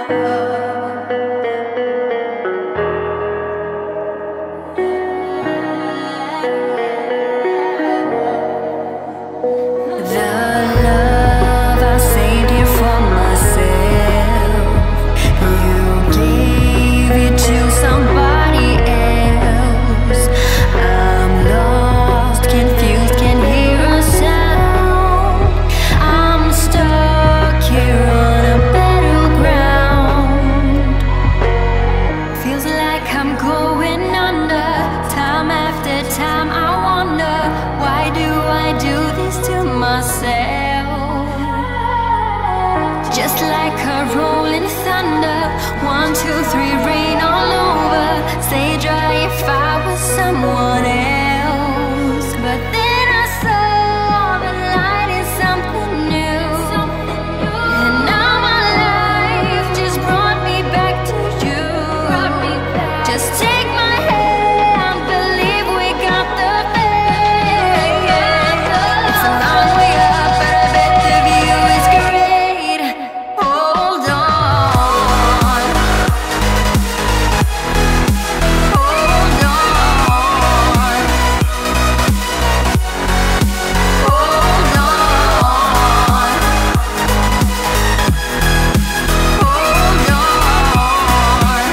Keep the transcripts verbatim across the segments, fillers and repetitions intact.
Just like a rolling thunder, one, two, three, rain all over. Stay dry if I was someone else. But then I saw the light is something new, and now my life just brought me back to you. Just take my hand, believe we got the faith. It's a long way up, but I bet the view is great. Hold on, hold on, hold on, hold on.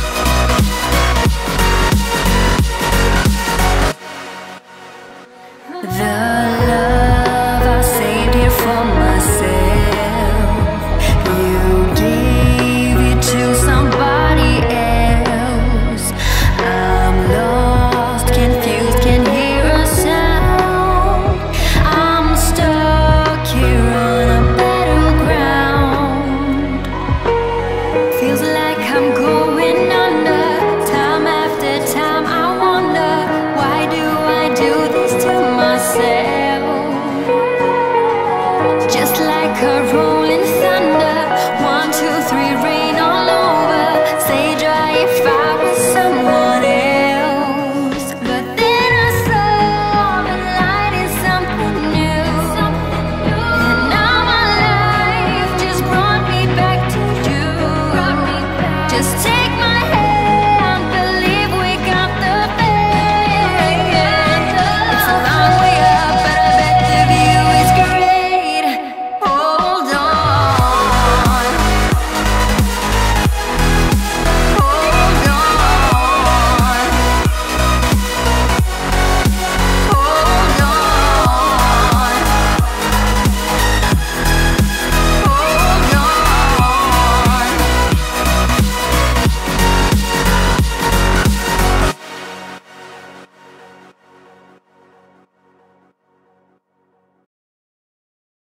The love I saved here for myself, you gave it to somebody else. I'm lost, confused, can't hear a sound. I'm stuck here on a battleground. Feels like I'm going under. Time after time I wonder, why do I do this to myself? Just like a road